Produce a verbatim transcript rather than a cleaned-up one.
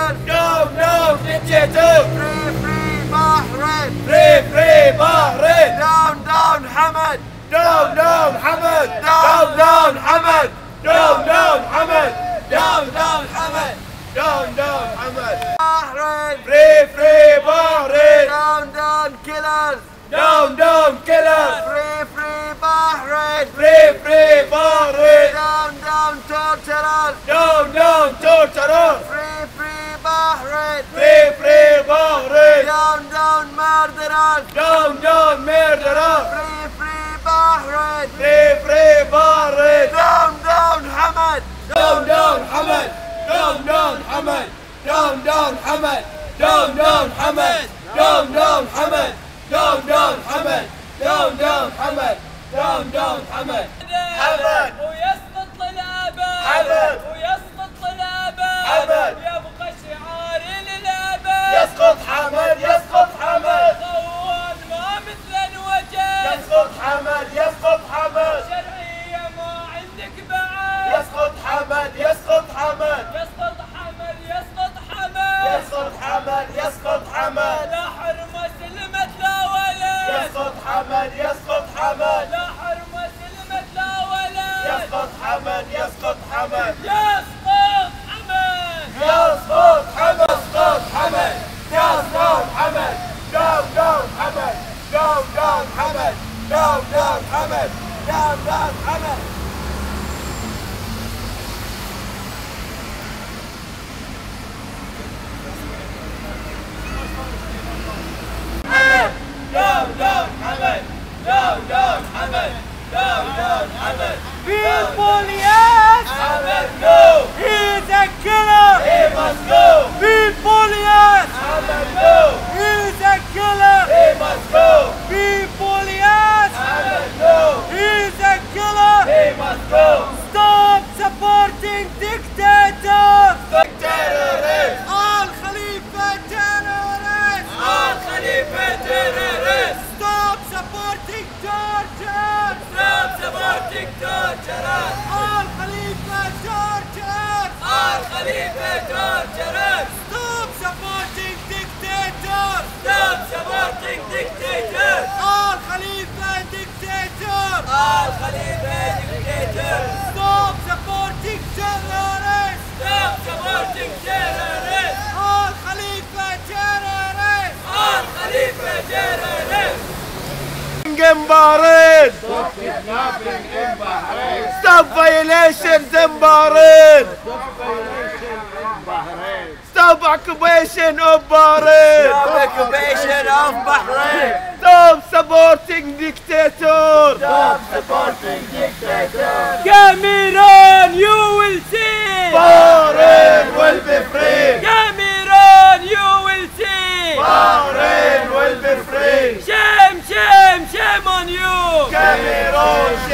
Bahrain. No, no dictator. Free, free Bahrain. Free, free Bahrain. Down, down Hamad. Down, down Hamad. Down, down Hamad. Down, down Hamad. Down, down Hamad. Down, down Hamad. Bahrain. Free, free Bahrain. Down, down killers. Down, down killers. Free, free Bahrain. Free, free Bahrain. Down, down torturers. Down, down torturers. Free, free Bahrain. Free, free Bahrain. Down, down murderers. Down, down murderers. Free, free Bahrain. Free, free Bahrain. Down, down Hamad. Down, down Hamad. Down, down Hamad. Down, down Hamad. Down, down Hamad. Down, down Hamad. Down, down Hamad. Down, down Hamad. Down, down Hamad. Hamad. ويسقط للأبد. حمد. ويسقط للأبد. حمد. يبقى شعاري للأبد. يسقط حمد. يسقط حمد. خوان ما مثل الوجه. يسقط حمد. يسقط حمد. شرعية ما عندك بعد. يسقط حمد. يسقط حمد. يسقط حمد. يسقط حمد. يسقط حمد. يسقط حمد. لا حرمة سلمت لا ولد. يسقط حمد. يسقط حمد. لا حرمة سلمت لا ولد. يسقط حمد. يسقط حمد. يسقط حمد. يسقط حمد. يسقط حمد. يسقط حمد. Down, down حمد. Down, down حمد. Down, down حمد. Down, down حمد. Down, down حمد. Down, down حمد. Down, down حمد. People, yes! Hamad, no! He's a killer! He must go! People, yes! Hamad, no! He's a killer! He must go! People, yes! Hamad, no! He's a killer! He must go! Stop supporting dictators! Terrorist! Al Khalifa terrorist! Al Khalifa terrorist! Stop supporting torture! Stop supporting torturers! Al Khalifa torture! Al Khalifa torturers! Stop supporting dictators! Stop supporting dictators! Al Khalifa dictator! Al Khalifa dictators! Stop supporting terrorists! Stop supporting terrorists! Al Khalifa terrorists! Al Khalifa terrorists! In Bahrain! Stop kidnapping in Bahrain. Stop violations in Bahrain! Stop violation in Bahrain. Stop occupation of Bahrain! Stop occupation of Bahrain. Stop supporting dictators! Stop supporting dictators. Cameron, you will see! Bahrain will be free! Cameron, you will see! Bahrain will be free! Shame, shame, shame on you! Cameroon,